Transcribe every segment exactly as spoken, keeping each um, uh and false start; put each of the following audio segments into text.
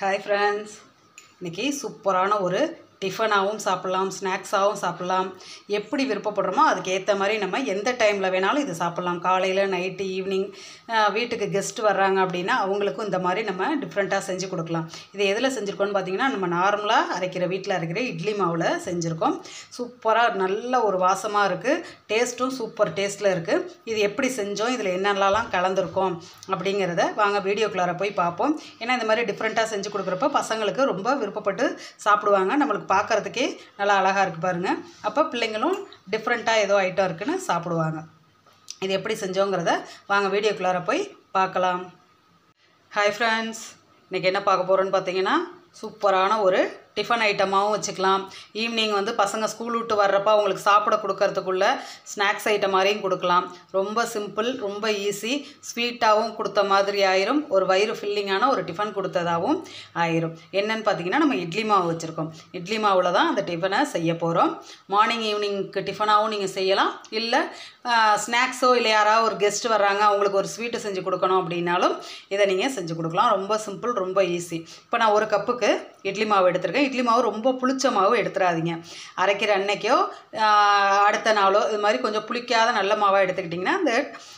Hi friends, இன்னைக்கு சூப்பரான ஒரு டிஃபனாவும் சாப்பிடலாம், ஸ்நாக்ஸாவும் சாப்பிடலாம். எப்படி விருப்பப்படுறோமோ அதுக்கு ஏற்ற மாதிரி நம்ம எந்த டைமில் வேணாலும் இது சாப்பிடலாம். காலையில், நைட்டு, ஈவினிங் வீட்டுக்கு கெஸ்ட் வர்றாங்க அப்படின்னா அவங்களுக்கும் இந்த மாதிரி நம்ம டிஃப்ரெண்ட்டாக செஞ்சு கொடுக்கலாம். இது எதில் செஞ்சுருக்கோன்னு பார்த்தீங்கன்னா, நம்ம நார்மலாக அரைக்கிற வீட்டில் அரைக்கிற இட்லி மாவில் செஞ்சுருக்கோம். சூப்பராக நல்ல ஒரு வாசமாக இருக்குது, டேஸ்ட்டும் சூப்பர் டேஸ்ட்டில் இருக்குது. இது எப்படி செஞ்சோம், இதில் என்னென்னலாம் கலந்துருக்கோம் அப்படிங்கிறத வாங்க வீடியோக்குள்ளார போய் பார்ப்போம். ஏன்னா இந்த மாதிரி டிஃப்ரெண்ட்டாக செஞ்சு கொடுக்குறப்ப பசங்களுக்கு ரொம்ப விருப்பப்பட்டு சாப்பிடுவாங்க. நம்மளுக்கு பார்க்குறதுக்கே நல்லா அழகாக இருக்குது பாருங்கள். அப்போ பிள்ளைங்களும் டிஃப்ரெண்ட்டாக ஏதோ ஐட்டம் இருக்குன்னு சாப்பிடுவாங்க. இது எப்படி செஞ்சோங்கிறத வாங்க வீடியோக்குள்ளார போய் பார்க்கலாம். ஹாய் ஃப்ரெண்ட்ஸ், இன்றைக்கி என்ன பார்க்க போகிறோன்னு பார்த்தீங்கன்னா, சூப்பரான ஒரு டிஃபன் ஐட்டமாகவும் வச்சுக்கலாம். ஈவினிங் வந்து பசங்க ஸ்கூல் விட்டு வர்றப்போ அவங்களுக்கு சாப்பிட கொடுக்கறதுக்குள்ள ஸ்நாக்ஸ் ஐட்டம் மாதிரியும் கொடுக்கலாம். ரொம்ப சிம்பிள், ரொம்ப ஈஸி, ஸ்வீட்டாகவும் கொடுத்த மாதிரி ஆயிரும், ஒரு வயிறு ஃபில்லிங்கான ஒரு டிஃபன் கொடுத்ததாகவும் ஆயிரும். என்னென்னு பார்த்தீங்கன்னா, நம்ம இட்லி மாவு வச்சுருக்கோம். இட்லி மாவில் தான் அந்த டிஃபனை செய்ய போகிறோம். மார்னிங் ஈவினிங்க்கு டிஃபனாகவும் நீங்கள் செய்யலாம், இல்லை ஸ்நாக்ஸோ இல்லை யாராவது ஒரு கெஸ்ட் வர்றாங்க அவங்களுக்கு ஒரு ஸ்வீட்டு செஞ்சு கொடுக்கணும் அப்படின்னாலும் இதை நீங்கள் செஞ்சு கொடுக்கலாம். ரொம்ப சிம்பிள், ரொம்ப ஈஸி. இப்போ நான் ஒரு கப்புக்கு இட்லி மாவு எடுத்துருக்கேன். இட்லி மாவு ரொம்ப புளிச்ச மாவு எடுத்துடாதீங்க. அரைக்கிற அன்னைக்கோ அடுத்த நாளோ இது மாதிரி கொஞ்சம் புளிக்காத நல்ல மாவாக எடுத்துக்கிட்டிங்கன்னா அந்த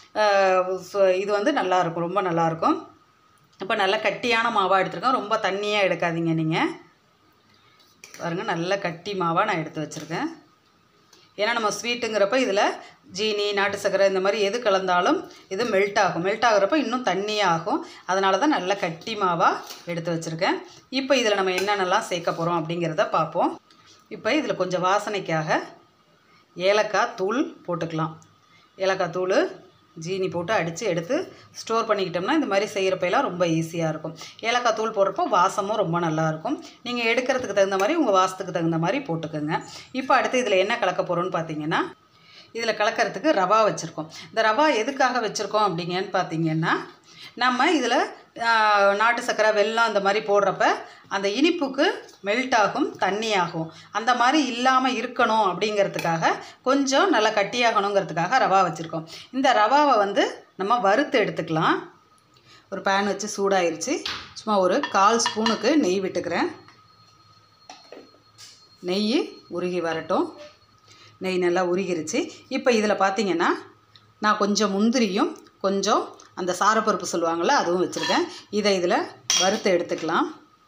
இது வந்து நல்லாயிருக்கும், ரொம்ப நல்லாயிருக்கும். இப்போ நல்லா கட்டியான மாவாக எடுத்துருக்கேன், ரொம்ப தண்ணியாக எடுக்காதீங்க. நீங்கள் பாருங்கள், நல்ல கட்டி மாவாக நான் எடுத்து வச்சுருக்கேன். ஏன்னா நம்ம ஸ்வீட்டுங்கிறப்ப இதில் ஜீனி, நாட்டு சர்க்கரை இந்த மாதிரி எது கலந்தாலும் இது மெல்ட் ஆகும். மெல்ட் ஆகுறப்ப இன்னும் தண்ணியாகும். அதனால தான் நல்ல கட்டி மாவாக எடுத்து வச்சுருக்கேன். இப்போ இதில் நம்ம என்னென்னலாம் சேர்க்க போகிறோம் அப்படிங்கிறத பார்ப்போம். இப்போ இதில் கொஞ்சம் வாசனைக்காக ஏலக்காய் தூள் போட்டுக்கலாம். ஏலக்காய் தூள், ஜீனி போட்டு அடித்து எடுத்து ஸ்டோர் பண்ணிக்கிட்டோம்னா இந்த மாதிரி செய்கிறப்பெல்லாம் ரொம்ப ஈஸியாக இருக்கும். ஏலக்காய் தூள் போடுறப்போ வாசமும் ரொம்ப நல்லாயிருக்கும். நீங்கள் எடுக்கிறதுக்கு தகுந்த மாதிரி உங்கள் வாசத்துக்கு தகுந்த மாதிரி போட்டுக்கோங்க. இப்போ அடுத்து இதில் என்ன கலக்க போகிறோன்னு பார்த்தீங்கன்னா, இதில் கலக்கிறதுக்கு ரவா வச்சுருக்கோம். இந்த ரவா எதுக்காக வச்சுருக்கோம் அப்படிங்கன்னு பார்த்தீங்கன்னா, நம்ம இதில் நாட்டு சர்க்கரை, வெல்லம் இந்த மாதிரி போடுறப்ப அந்த இனிப்புக்கு மெல்ட் ஆகும், தண்ணியாகும். அந்த மாதிரி இல்லாமல் இருக்கணும் அப்படிங்கிறதுக்காக, கொஞ்சம் நல்லா கட்டியாகணுங்கிறதுக்காக ரவா வச்சுருக்கோம். இந்த ரவாவை வந்து நம்ம வறுத்து எடுத்துக்கலாம். ஒரு பேன் வச்சு சூடாயிருச்சு. சும்மா ஒரு கால் ஸ்பூனுக்கு நெய் விட்டுக்கிறேன். நெய் உருகி வரட்டும். நெய் நல்லா உருகிருச்சு. இப்போ இதில் பார்த்திங்கன்னா, நான் கொஞ்சம் முந்திரியும் கொஞ்சம் அந்த சாரப்பருப்பு சொல்லுவாங்கள்ல அதுவும் வச்சுருக்கேன். இதை இதில் வறுத்து எடுத்துக்கலாம்.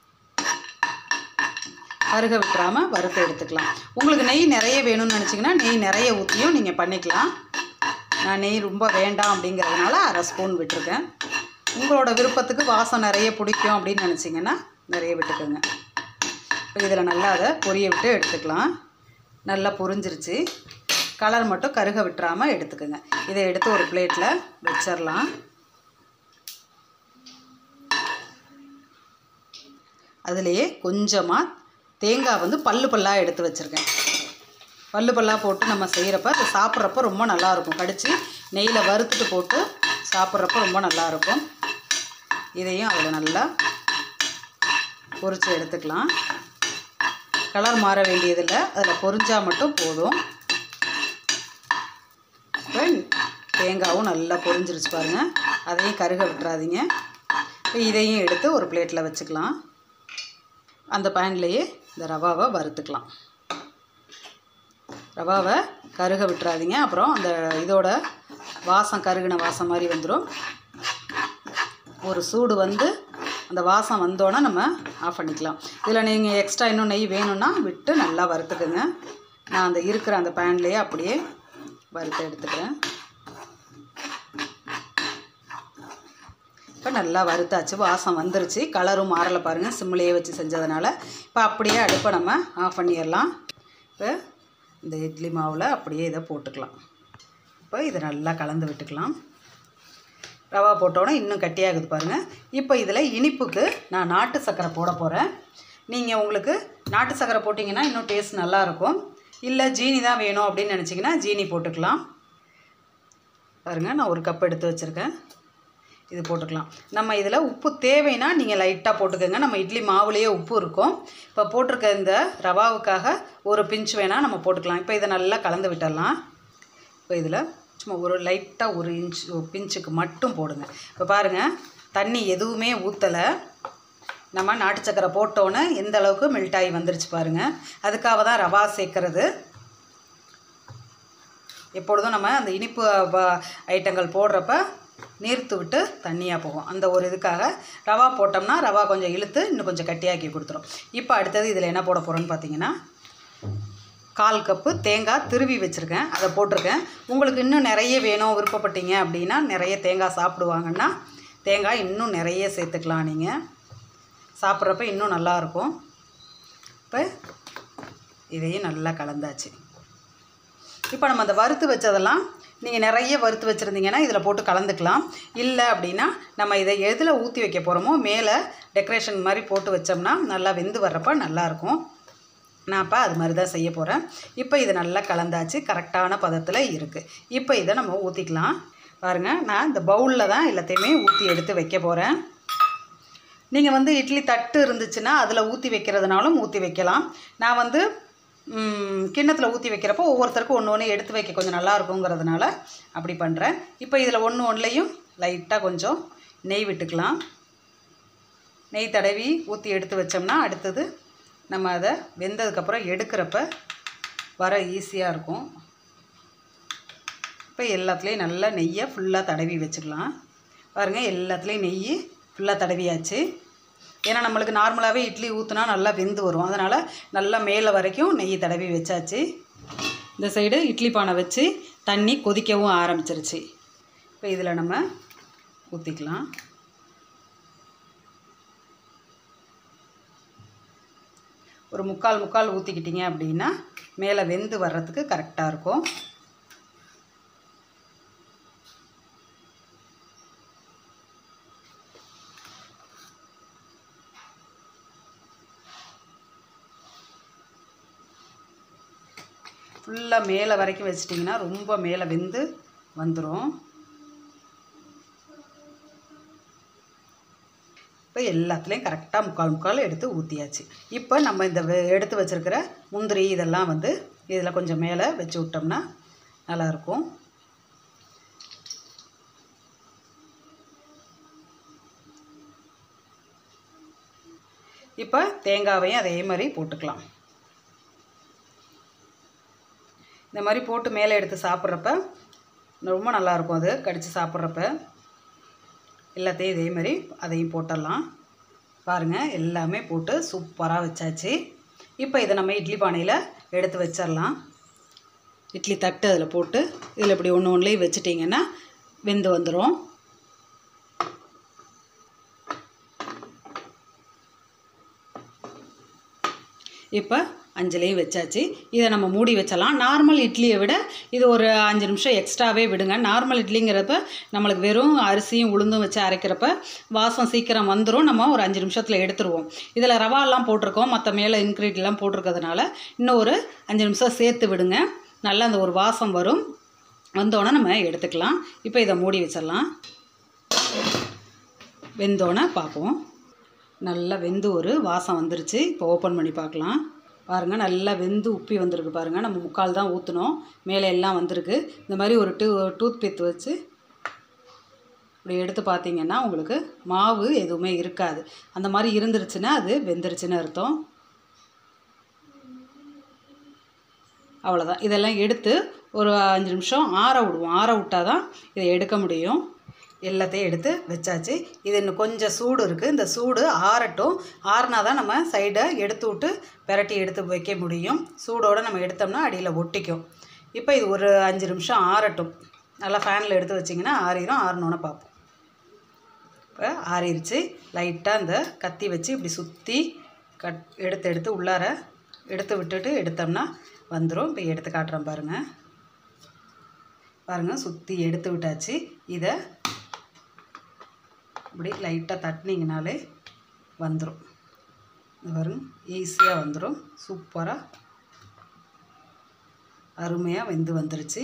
கருக விட்டுறாமல் வறுத்து எடுத்துக்கலாம். உங்களுக்கு நெய் நிறைய வேணும்னு நினச்சிங்கன்னா நெய் நிறைய ஊற்றியும் நீங்கள் பண்ணிக்கலாம். நான் நெய் ரொம்ப வேண்டாம் அப்படிங்கிறதுனால அரை ஸ்பூன் விட்டுருக்கேன். உங்களோட விருப்பத்துக்கு வாசம் நிறைய பிடிக்கும் அப்படின்னு நினச்சிங்கன்னா நிறைய விட்டுக்கோங்க. இப்போ இதில் நல்லா அதை பொரிய விட்டு எடுத்துக்கலாம். நல்லா பொரிஞ்சிருச்சு. கலர் மட்டும் கருக விட்டுறாமல் எடுத்துக்கோங்க. இதை எடுத்து ஒரு பிளேட்டில் வச்சிடலாம். அதுலேயே கொஞ்சமாக தேங்காய் வந்து பல்லு பல்லாக எடுத்து வச்சுருக்கேன். பல்லு பல்லாக போட்டு நம்ம செய்கிறப்ப அதை சாப்பிட்றப்ப ரொம்ப நல்லாயிருக்கும். கடித்து நெய்யில் வறுத்துட்டு போட்டு சாப்பிட்றப்ப ரொம்ப நல்லாயிருக்கும். இதையும் அதில் நல்லா பொரித்து எடுத்துக்கலாம். கலர் மாற வேண்டியதில்லை, அதில் பொரிஞ்சால் மட்டும் போதும். இப்போ தேங்காயும் நல்லா பொரிஞ்சிருச்சு பாருங்கள். அதையும் கருக விட்டுறாதீங்க. இப்போ இதையும் எடுத்து ஒரு பிளேட்டில் வச்சுக்கலாம். அந்த பேன்லேயே இந்த ரவாவை வறுத்துக்கலாம். ரவாவை கருக விட்டுறாதீங்க, அப்புறம் அந்த இதோட வாசம் கருகின வாசம் மாதிரி வந்துடும். ஒரு சூடு வந்து அந்த வாசம் வந்தோன்னே நம்ம ஆஃப் பண்ணிக்கலாம். இதில் நீங்கள் எக்ஸ்ட்ரா இன்னும் நெய் வேணும்னா விட்டு நல்லா வறுத்துக்குங்க. நான் அந்த இருக்கிற அந்த பேன்லேயே அப்படியே வறுத்து எடுத்துக்கிறேன். இப்போ நல்லா வறுத்தாச்சு, வாசம் வந்துருச்சு, கலரும் மாறலை பாருங்கள், சிம்மிலேயே வச்சு செஞ்சதுனால. இப்போ அப்படியே அடுப்பை நம்ம ஆஃப் பண்ணிடலாம். இப்போ இந்த இட்லி மாவில் அப்படியே இதை போட்டுக்கலாம். இப்போ இதை நல்லா கலந்து விட்டுக்கலாம். ரவா போட்டோன்னே இன்னும் கட்டியாகுது பாருங்கள். இப்போ இதில் இனிப்புக்கு நான் நாட்டு சர்க்கரை போட போகிறேன். நீங்கள் உங்களுக்கு நாட்டு சர்க்கரை போட்டிங்கன்னா இன்னும் டேஸ்ட் நல்லாயிருக்கும். இல்லை ஜீனி தான் வேணும் அப்படின்னு நினச்சிங்கன்னா ஜீனி போட்டுக்கலாம். பாருங்கள், நான் ஒரு கப் எடுத்து வச்சுருக்கேன். இது போட்டுக்கலாம். நம்ம இதில் உப்பு தேவைன்னா நீங்கள் லைட்டாக போட்டுக்கோங்க. நம்ம இட்லி மாவுலேயே உப்பு இருக்கும். இப்போ போட்டிருக்க இந்த ரவாவுக்காக ஒரு பிஞ்ச் வேணால் நம்ம போட்டுக்கலாம். இப்போ இதை நல்லா கலந்து விட்டுடலாம். இப்போ இதில் சும்மா ஒரு லைட்டாக ஒரு இன்ச் ஒரு பிஞ்சுக்கு மட்டும் போடுங்க. இப்போ பாருங்கள், தண்ணி எதுவுமே ஊற்றலை. நம்ம நாட்டு சக்கரை போட்டோன்னே எந்த அளவுக்கு மெல்ட் ஆகி வந்துருச்சு பாருங்கள். அதுக்காக தான் ரவா சேர்க்குறது. எப்பொழுதும் நம்ம அந்த இனிப்பு ஐட்டங்கள் போடுறப்ப நீர்த்து விட்டு தண்ணியாக போகும். அந்த ஒரு இதுக்காக ரவா போட்டோம்னா ரவா கொஞ்சம் இழுத்து இன்னும் கொஞ்சம் கட்டியாக்கி கொடுத்துரும். இப்போ அடுத்தது இதில் என்ன போட போகிறோன்னு பார்த்தீங்கன்னா, கால் கப்பு தேங்காய் திருவி வச்சுருக்கேன், அதை போட்டிருக்கேன். உங்களுக்கு இன்னும் நிறைய வேணும் விருப்பப்பட்டீங்க அப்படின்னா, நிறைய தேங்காய் சாப்பிடுவாங்கன்னா தேங்காய் இன்னும் நிறைய சேர்த்துக்கலாம். நீங்கள் சாப்பிட்றப்ப இன்னும் நல்லாயிருக்கும். இப்போ இதையும் நல்லா கலந்தாச்சு. இப்போ நம்ம அந்த வறுத்து வச்சதெல்லாம் நீங்கள் நிறைய வறுத்து வச்சுருந்தீங்கன்னா இதில் போட்டு கலந்துக்கலாம். இல்லை அப்படின்னா நம்ம இதை எதில் ஊற்றி வைக்க போகிறோமோ மேலே டெக்கரேஷன் மாதிரி போட்டு வச்சோம்னா நல்லா வெந்து வர்றப்போ நல்லாயிருக்கும். நான் இப்போ அது மாதிரி தான் செய்ய போகிறேன். இப்போ இது நல்லா கலந்தாச்சு, கரெக்டான பதத்தில் இருக்குது. இப்போ இதை நம்ம ஊற்றிக்கலாம். பாருங்கள், நான் இந்த பவுலில் தான் எல்லாத்தையுமே ஊற்றி எடுத்து வைக்க போகிறேன். நீங்கள் வந்து இட்லி தட்டு இருந்துச்சுன்னா அதில் ஊற்றி வைக்கிறதுனாலும் ஊற்றி வைக்கலாம். நான் வந்து கிண்ணத்தில் ஊற்றி வைக்கிறப்போ ஒவ்வொருத்தருக்கும் ஒன்று ஒன்று எடுத்து வைக்க கொஞ்சம் நல்லா இருக்குங்கிறதுனால அப்படி பண்ணுறேன். இப்போ இதில் ஒன்று ஒன்றுலையும் லைட்டாக கொஞ்சம் நெய் விட்டுக்கலாம். நெய் தடவி ஊற்றி எடுத்து வச்சோம்னா அடுத்தது நம்ம அதை வெந்ததுக்கப்புறம் எடுக்கிறப்ப வர ஈஸியாக இருக்கும். இப்போ எல்லாத்துலேயும் நல்லா நெய்யை ஃபுல்லாக தடவி வச்சுக்கலாம். பாருங்கள், எல்லாத்துலேயும் நெய் ஃபுல்லாக தடவியாச்சு. ஏன்னா நம்மளுக்கு நார்மலாகவே இட்லி ஊற்றுனா நல்லா வெந்து வரும். அதனால் நல்லா மேலே வரைக்கும் நெய் தடவி வச்சாச்சு. இந்த சைடு இட்லி பானை வச்சு தண்ணி கொதிக்கவும் ஆரம்பிச்சிருச்சு. இப்போ இதில் நம்ம ஊற்றிக்கலாம். ஒரு முக்கால் முக்கால் ஊற்றிக்கிட்டிங்க அப்படின்னா மேலே வெந்து வர்றதுக்கு கரெக்டாக இருக்கும். ஃபுல்லாக மேலே வரைக்கும் வச்சிட்டிங்கன்னா ரொம்ப மேலே வெந்து வந்துடும். இப்போ எல்லாத்துலேயும் கரெக்டாக முக்கால் முக்கால் எடுத்து ஊற்றியாச்சு. இப்போ நம்ம இந்த எடுத்து வச்சுருக்கிற முந்திரி இதெல்லாம் வந்து இதில் கொஞ்சம் மேலே வச்சு விட்டோம்னா நல்லாயிருக்கும். இப்போ தேங்காவையும் அதே மாதிரி போட்டுக்கலாம். இந்த மாதிரி போட்டு மேலே எடுத்து சாப்பிட்றப்ப ரொம்ப நல்லாயிருக்கும். அது கடித்து சாப்பிட்றப்ப எல்லாத்தையும் இதே மாதிரி அதையும் போட்டுடலாம். பாருங்கள், எல்லாமே போட்டு சூப்பராக வச்சாச்சு. இப்போ இதை நம்ம இட்லி பானையில் எடுத்து வச்சிடலாம். இட்லி தட்டு அதில் போட்டு இதில் இப்படி ஒன்று ஒன்றுலேயும் வச்சிட்டிங்கன்னா வெந்து வந்துடும். இப்போ அஞ்சுலேயும் வச்சாச்சு. இதை நம்ம மூடி வச்சலாம். நார்மல் இட்லியை விட இது ஒரு அஞ்சு நிமிஷம் எக்ஸ்ட்ராவே விடுங்க. நார்மல் இட்லிங்கிறப்ப நம்மளுக்கு வெறும் அரிசியும் உளுந்தும் வச்சு அரைக்கிறப்ப வாசம் சீக்கிரம் வந்துடும். நம்ம ஒரு அஞ்சு நிமிஷத்தில் எடுத்துருவோம். இதில் ரவாலாம் போட்டிருக்கோம், மற்ற மேலே இன்க்ரீடியெலாம் போட்டிருக்கிறதுனால இன்னும் ஒரு அஞ்சு நிமிஷம் சேர்த்து விடுங்க. நல்லா அந்த ஒரு வாசம் வரும். வந்தோடனே நம்ம எடுத்துக்கலாம். இப்போ இதை மூடி வச்சிடலாம். வெந்தோடனே பார்ப்போம். நல்லா வெந்து ஒரு வாசம் வந்துருச்சு. இப்போ ஓப்பன் பண்ணி பார்க்கலாம். பாருங்கள், நல்லா வெந்து உப்பி வந்திருக்கு. பாருங்கள், நம்ம முக்கால் தான் ஊற்றினோம், மேலே எல்லாம் வந்திருக்கு. இந்த மாதிரி ஒரு டூ டூத் பிக் வச்சு இப்படி எடுத்து பார்த்தீங்கன்னா உங்களுக்கு மாவு எதுவுமே இருக்காது. அந்த மாதிரி இருந்துருச்சுன்னா அது வெந்துருச்சுன்னு அர்த்தம். அவ்வளோதான். இதெல்லாம் எடுத்து ஒரு அஞ்சு நிமிஷம் ஆற விடுவோம். ஆற விட்டால் தான் இதை எடுக்க முடியும். எல்லாத்தையும் எடுத்து வச்சாச்சு. இது இன்னும் கொஞ்சம் சூடு இருக்குது. இந்த சூடு ஆறட்டும். ஆறுனா தான் நம்ம சைடை எடுத்து விட்டு பெரட்டி எடுத்து வைக்க முடியும். சூடோடு நம்ம எடுத்தோம்னா அடியில் ஒட்டிக்கும். இப்போ இது ஒரு அஞ்சு நிமிஷம் ஆறட்டும். நல்லா ஃபேனில் எடுத்து வச்சிங்கன்னா ஆறிடும். ஆறினோன்னு பார்ப்போம். இப்போ ஆறிடுச்சு. லைட்டாக இந்த கத்தி வச்சு இப்படி சுற்றி கட் எடுத்து எடுத்து உள்ளார எடுத்து விட்டுட்டு எடுத்தோம்னா வந்துடும். இப்போ எடுத்து காட்டுறேன் பாருங்கள். பாருங்கள், சுற்றி எடுத்து விட்டாச்சு. இதை இப்படி லைட்டாக தட்டினீங்கனாலே வந்துடும். வரும், ஈஸியாக வந்துடும். சூப்பராக அருமையாக வெந்து வந்துருச்சு.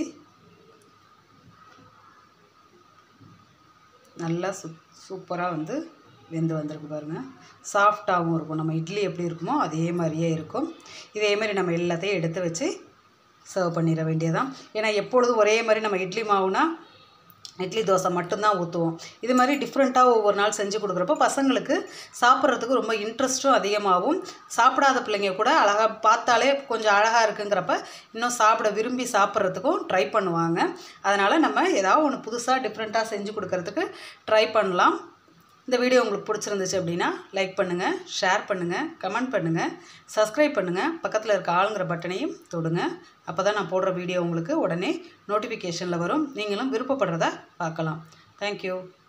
நல்லா சூ சூப்பராக வந்து வெந்து வந்திருக்கு பாருங்கள். சாஃப்டாகவும் இருக்கும். நம்ம இட்லி எப்படி இருக்குமோ அதே மாதிரியே இருக்கும். இதே மாதிரி நம்ம எல்லாத்தையும் எடுத்து வச்சு சர்வ் பண்ணிட வேண்டியதான். ஏன்னா எப்பொழுதும் ஒரே மாதிரி நம்ம இட்லி மாவுனா இட்லி தோசை மட்டும்தான் ஊற்றுவோம். இது மாதிரி டிஃப்ரெண்ட்டாக ஒவ்வொரு நாள் செஞ்சு கொடுக்குறப்போ பசங்களுக்கு சாப்பிட்றதுக்கு ரொம்ப இன்ட்ரெஸ்ட்டும் அதிகமாகும். சாப்பிடாத பிள்ளைங்க கூட அழகாக பார்த்தாலே கொஞ்சம் அழகாக இருக்குங்கிறப்ப இன்னும் சாப்பிட விரும்பி சாப்பிட்றதுக்கும் ட்ரை பண்ணுவாங்க. அதனால் நம்ம ஏதாவது ஒன்று புதுசாக டிஃப்ரெண்ட்டாக செஞ்சு கொடுக்கறதுக்கு ட்ரை பண்ணலாம். இந்த வீடியோ உங்களுக்கு பிடிச்சிருந்துச்சு அப்படின்னா லைக் பண்ணுங்கள், ஷேர் பண்ணுங்கள், கமெண்ட் பண்ணுங்கள், சப்ஸ்கிரைப் பண்ணுங்கள், பக்கத்தில் இருக்க ஆளுங்கிற பட்டனையும் தொடுங்க. அப்போ தான் நான் போடுற வீடியோ உங்களுக்கு உடனே நோட்டிஃபிகேஷனில் வரும். நீங்களும் விருப்பப்படுறத பார்க்கலாம். தேங்க்யூ.